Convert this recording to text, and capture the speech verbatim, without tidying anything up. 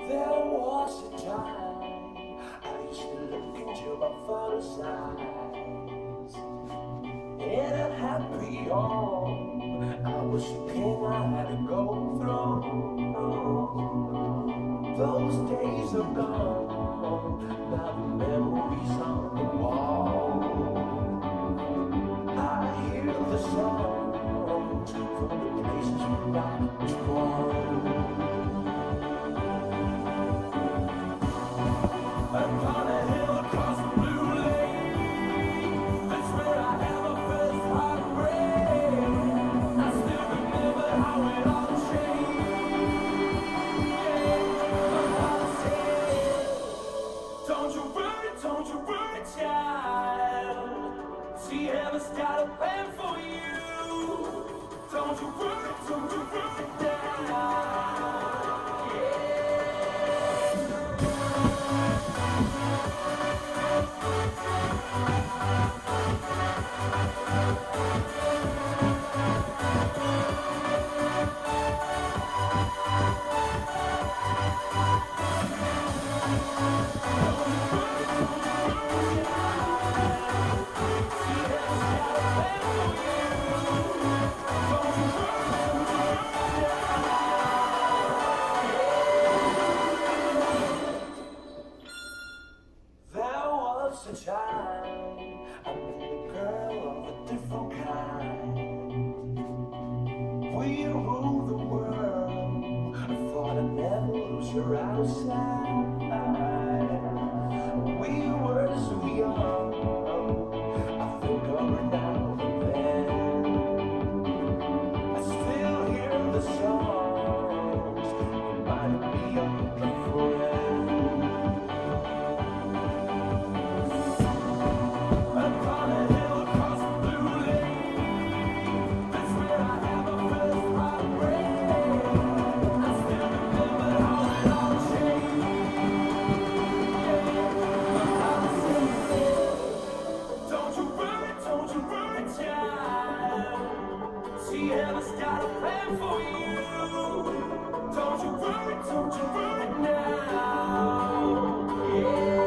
There was a time I used to look into my father's eyes. In a happy home, I was a king, I had to go through. Those days are gone, now the memories on the wall. I hear the songs from the places where I was born. Upon a hill across the blue lake, that's where I had my first heartbreak. I still remember how it all changed. My father said, don't you worry, don't you worry, child. See, heaven's got a plan for you. Don't you worry, don't you worry now. A time I met a girl of a different kind. We rule the world. I thought I'd never lose her outside. We were so young. I think of her now and then. I still hear the songs reminding me of a friend. Upon a hill across the blue lake, that's where I had my first heartbreak. I still remember how it all changed. My father said, don't you worry, don't you worry, child. See, heaven's got a plan for you. Don't you worry, don't you worry now. Yeah.